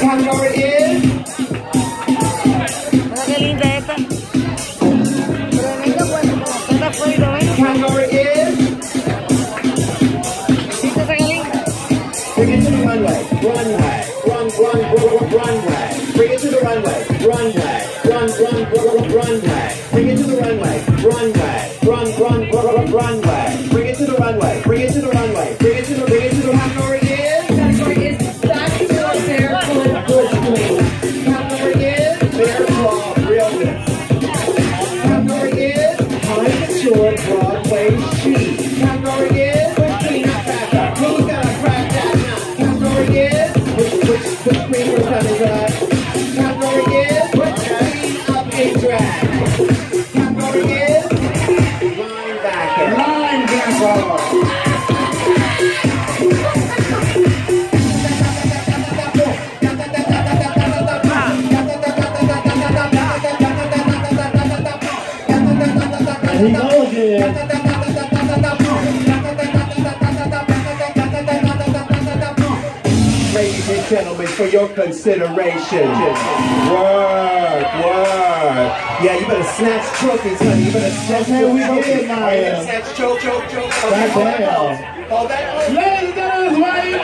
Category is. Qué linda esta. Tremenda pues, como está fuera, ¿ves? Category is. ¿Viste esa que linda? Bring it to the runway. Runway. Runway. Bring it to the runway. Runway. Runway. Bring it to the runway. Runway. Runway. Bring it to the runway. Bring it to the runway. Bring it to the category is. Category is basketball barefoot bush queen. Category is bare claw realness. Category is high mature Broadway chic. Category is which queen is faster? Who's gonna crack that nut? Category is which queen was coming drag? Category is which queen of a drag? Category is linebacker. He goes again. Ladies and gentlemen, for your consideration. Work. Yeah, you better snatch trophies, honey. You better snatch trophies. Snatch choke. Hold that. Ladies and gentlemen, why you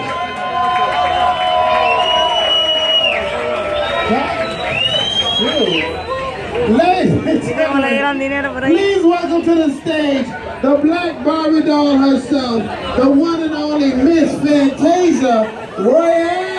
Ladies, please welcome to the stage the Black Barbie doll herself, the one and only Miss Fantasia Royale.